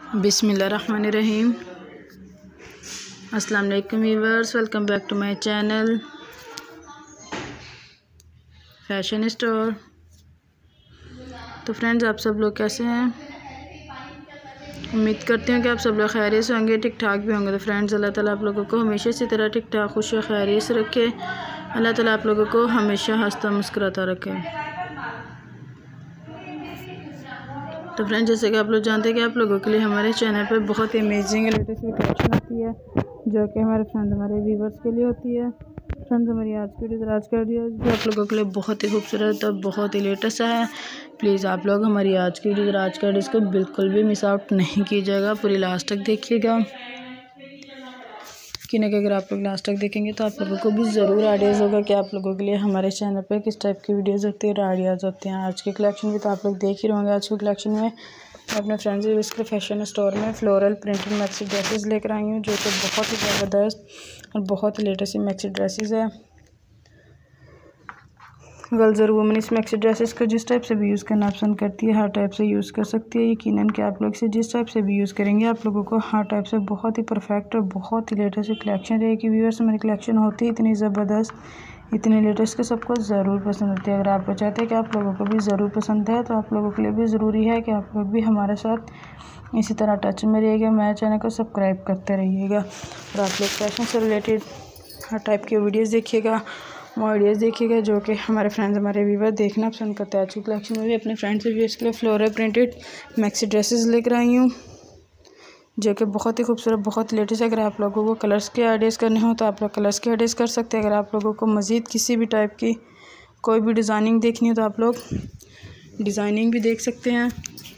बिस्मिल्लाहिर्रहमानिर्रहीम। अस्सलाम वालेकुम viewers, welcome back to my channel fashion store. तो फ्रेंड्स, आप सब लोग कैसे हैं? उम्मीद करती हूँ कि आप सब लोग खैरियत से होंगे, ठीक ठाक भी होंगे। तो फ्रेंड्स, अल्लाह ताला आप लोगों को हमेशा इसी तरह ठीक ठाक खुश और खैरियत से रखे। अल्लाह ताला आप लोगों को हमेशा हंसता मुस्कुराता रखे। तो फ्रेंड्स, जैसे कि आप लोग जानते हैं कि आप लोगों के लिए हमारे चैनल पर बहुत ही अमेजिंग लेटेस्ट कलेक्शन आती है, जो कि हमारे फ्रेंड्स हमारे व्यूवर्स के लिए होती है। फ्रेंड्स, हमारी आज की वीडियो जो आप लोगों के लिए बहुत ही खूबसूरत और बहुत ही लेटेस्ट है। प्लीज़ आप लोग हमारी आज की वीडियो को बिल्कुल भी मिस आउट नहीं कीजिएगा, पूरी लास्ट तक देखिएगा। कि अगर आप लोग लास्ट तक देखेंगे तो आप लोगों को भी ज़रूर आइडियाज़ होगा कि आप लोगों के लिए हमारे चैनल पर किस टाइप की वीडियोज़ होती है और आइडियाज़ होते हैं। आज की कलेक्शन भी तो आप लोग देख ही होंगे। आज की कलेक्शन में अपने फ्रेंड्स इसके फैशन स्टोर में फ्लोरल प्रिंटेड मैक्सी ड्रेसेस लेकर आई हूँ, जो कि बहुत ही ज़बरदस्त और बहुत ही लेटेस्ट मैक्सी ड्रेसेस है। गर्ल्स और वुमेन इस मैक्सी ड्रेसेस को जिस टाइप से भी यूज़ करना पसंद करती है, हर टाइप से यूज़ कर सकती है। यकीनन कि आप लोग से जिस टाइप से भी यूज़ करेंगे, आप लोगों को हर टाइप से बहुत ही परफेक्ट और बहुत ही लेटेस्ट कलेक्शन रहेगी। व्यूअर्स, मेरी कलेक्शन होती है इतनी ज़बरदस्त, इतनी लेटेस्ट कि सबको ज़रूर पसंद होती है। अगर आप चाहते हैं कि आप लोगों को भी ज़रूर पसंद है, तो आप लोगों के लिए भी ज़रूरी है कि आप लोग भी हमारे साथ इसी तरह टच में रहिएगा। मेरे चैनल को सब्सक्राइब करते रहिएगा और आप लोग फैशन से रिलेटेड हर टाइप की वीडियोज़ देखिएगा, वीडियोज़ देखिएगा जो कि हमारे फ्रेंड्स हमारे व्यूवर देखना पसंद करते हैं। आज की कलेक्शन में भी अपने फ्रेंड्स से व्यूअर्स के लिए फ्लोरल प्रिंटेड मैक्सी ड्रेसेस लेकर आई हूँ, जो कि बहुत ही खूबसूरत, बहुत लेटेस्ट है। अगर आप लोगों को कलर्स के आइडियाज़ करने हो तो आप लोग कलर्स के आइडियाज़ कर सकते हैं। अगर आप लोगों को मज़ीद किसी भी टाइप की कोई भी डिज़ाइनिंग देखनी हो तो आप लोग डिज़ाइनिंग भी देख सकते हैं।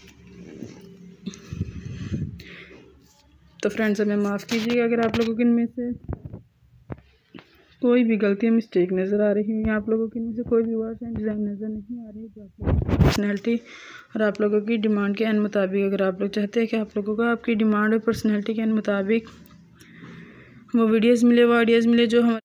तो फ्रेंड्स, हमें माफ़ कीजिएगा अगर आप लोगों के इनमें से कोई भी गलती मिस्टेक नज़र आ रही है, आप लोगों के इनमें से कोई भी वर्ड या डिज़ाइन नज़र नहीं आ रही, जो आप लोगों की पर्सनैलिटी और आप लोगों की डिमांड के मुताबिक, अगर आप लोग चाहते हैं कि आप लोगों को आपकी डिमांड और पर्सनैलिटी के मुताबिक वो वीडियोज़ मिले, वो आइडियाज़ मिले जो हम